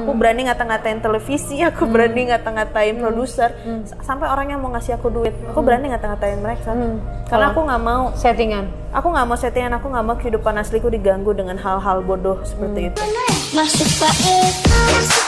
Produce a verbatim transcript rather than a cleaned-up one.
Aku hmm. berani ngata-ngatain televisi, aku hmm. berani ngata-ngatain hmm. produser, hmm. sampai orang yang mau ngasih aku duit, aku hmm. berani ngata-ngatain mereka. Hmm. Karena aku nggak mau settingan. Aku nggak mau settingan, aku nggak mau kehidupan asliku diganggu dengan hal-hal bodoh seperti hmm. itu. Masuk